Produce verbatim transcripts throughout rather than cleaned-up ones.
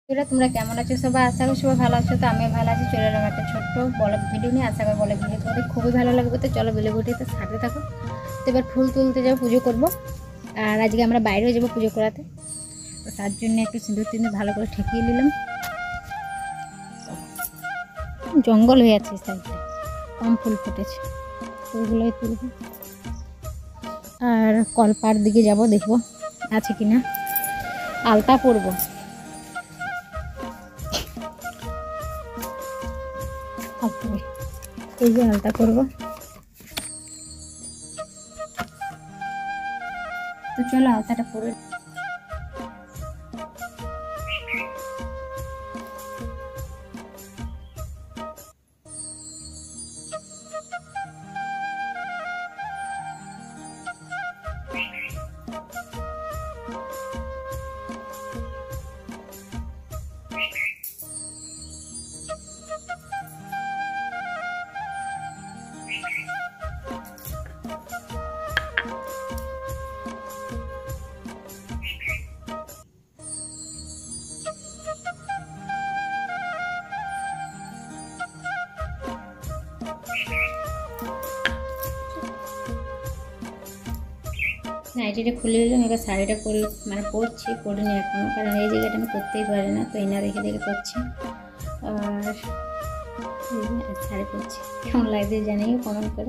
এরা তোমরা কেমন আছো সবাই? আশা করি সবাই ভালো আছো। তো আমিও ভালো আছি। চলে এলাম একটা ছোট্ট ব্লগ ভিডিও নিয়ে। আশা করি ব্লগ ভিডিও তোমাদের খুবই ভালো লাগবে। তো চলো ব্লগ ভিডিওতে সাথে থাকো। তো এবার ফুল তুলতে যাবো, পুজো করবো। আর আজকে আমরা বাইরেও যাবো পুজো করাতে। তো তার জন্য একটু সিঁদুর তিন্দুর ভালো করে ঠেকিয়ে নিলাম। জঙ্গল হয়ে আছে সাইডটা, কম ফুল ফুটেছে, ফুলগুলোই তুলবো। আর কলপার দিকে যাব, দেখবো আছে কিনা। আলতা পরবো, এই যে আলতা করবো। তো চলো আলতাটা পরে নাইটিটা খুলে নিলাম। এবার শাড়িটা পরে মানে পরছি, পরিনি এখনও, কারণ এই জায়গাটা আমি করতেই পারি না। তো এনা রেখে দেখে করছি। আর শাড়ি পরছি, কেমন লাগছে জানিও কমেন্ট করে।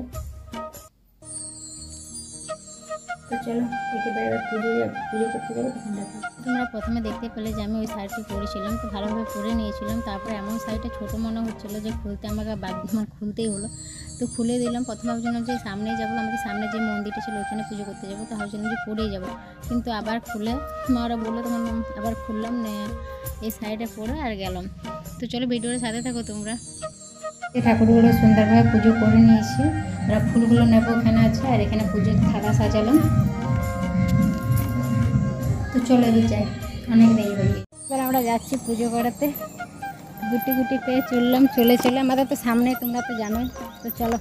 তো চলো একেবারে পুজো পুজো করতে যাবো, তখন দেখা। তোমরা প্রথমে দেখতে পেলে যে আমি ওই শাড়িটি পরেছিলাম, তো ভালোভাবে পরে নিয়েছিলাম। তারপরে এমন শাড়িটা ছোটো মনে হচ্ছিলো যে খুলতে আমাকে বাধ্য মানে খুলতেই হলো। তো খুলে দিলাম। প্রথমে ভাবছিলাম যে সামনেই যাবো, আমাদের সামনে যে মন্দিরটা ছিল ওইখানে পুজো করতে যাবো। তো ভাবছিলাম যে পরেই যাবো, কিন্তু আবার খুলে মারা বললো, তখন আবার খুললাম, এই শাড়িটা পরে আর গেলাম। তো চলো ভিডিওর সাথে থাকো তোমরা। এই ঠাকুরগুলো সুন্দরভাবে পুজো করে নিয়েছি। আর ফুলগুলো নেবো, ওখানে আছে। আর এখানে পুজোর থালা সাজালাম। তো চলে যাই, অনেক দেরি হয়ে গেছে। এবার আমরা যাচ্ছি পুজো করাতে। গুটি গুটি পেয়ে চললাম, চলে চলে আমাদের তো সামনে, তোমরা তো জানোই। তো চলো।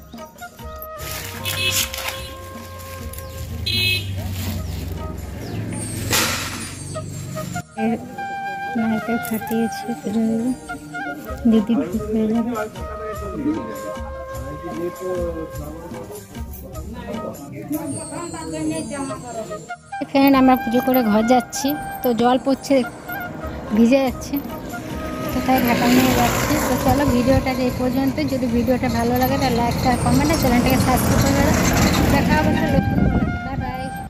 মাকে ফাটিয়েছি পুজো দেবো, দিদি ঠিক হয়ে যাবে। ফ্রেন্ড, আমরা পুজো করে ঘর যাচ্ছি। তো জল পড়ছে, ভিজে যাচ্ছে, কোথায় ঘাটা নিয়ে যাচ্ছি। তো চলো ভিডিওটা এই পর্যন্ত। যদি ভিডিওটা ভালো লাগে তাহলে লাইক আর কমেন্ট আর চ্যানেলটাকে সাবস্ক্রাইব করে দেখা হবে।